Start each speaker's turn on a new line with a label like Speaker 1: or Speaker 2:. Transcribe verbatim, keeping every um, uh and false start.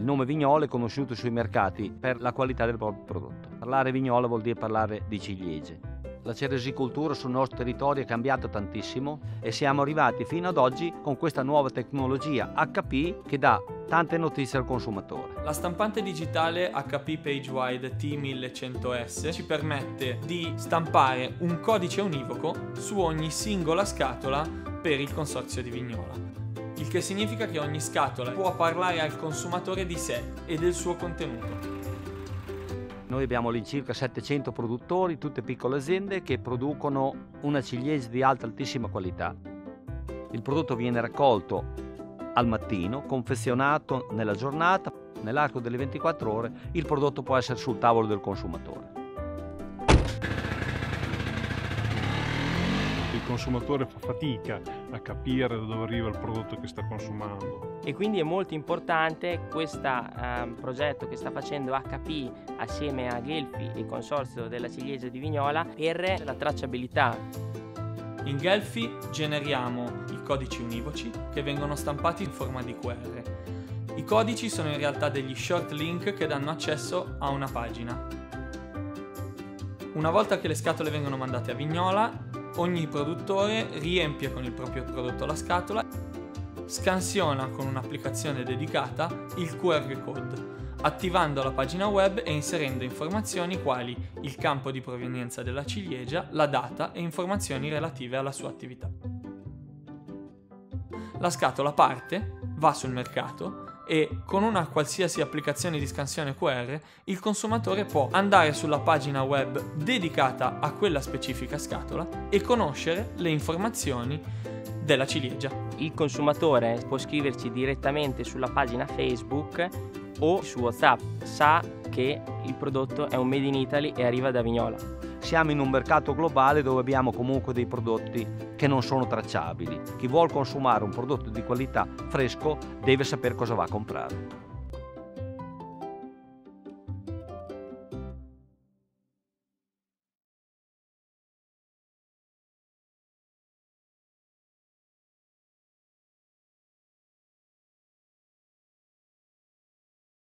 Speaker 1: nome Vignola è conosciuto sui mercati per la qualità del proprio prodotto. Parlare Vignola vuol dire parlare di ciliegie. La ceresicoltura sul nostro territorio è cambiata tantissimo e siamo arrivati fino ad oggi con questa nuova tecnologia H P che dà tante notizie al consumatore.
Speaker 2: La stampante digitale H P PageWide T millecento S ci permette di stampare un codice univoco su ogni singola scatola per il consorzio di Vignola. Il che significa che ogni scatola può parlare al consumatore di sé e del suo contenuto.
Speaker 1: Noi abbiamo all'incirca settecento produttori, tutte piccole aziende che producono una ciliegia di alta altissima qualità. Il prodotto viene raccolto al mattino, confezionato nella giornata, nell'arco delle ventiquattro ore il prodotto può essere sul tavolo del consumatore.
Speaker 3: Il consumatore fa fatica a capire da dove arriva il prodotto che sta consumando.
Speaker 4: E quindi è molto importante questo eh, progetto che sta facendo H P assieme a Gelfi e il consorzio della ciliegia di Vignola per la tracciabilità.
Speaker 2: In Gelfi generiamo i codici univoci che vengono stampati in forma di Q R. I codici sono in realtà degli short link che danno accesso a una pagina. Una volta che le scatole vengono mandate a Vignola, ogni produttore riempie con il proprio prodotto la scatola, scansiona con un'applicazione dedicata il Q R code, attivando la pagina web e inserendo informazioni quali il campo di provenienza della ciliegia, la data e informazioni relative alla sua attività. La scatola parte, va sul mercato e con una qualsiasi applicazione di scansione Q R il consumatore può andare sulla pagina web dedicata a quella specifica scatola e conoscere le informazioni della ciliegia.
Speaker 4: Il consumatore può scriverci direttamente sulla pagina Facebook o su WhatsApp, sa che il prodotto è un Made in Italy e arriva da Vignola.
Speaker 1: Siamo in un mercato globale dove abbiamo comunque dei prodotti che non sono tracciabili. Chi vuol consumare un prodotto di qualità fresco deve sapere cosa va a comprare.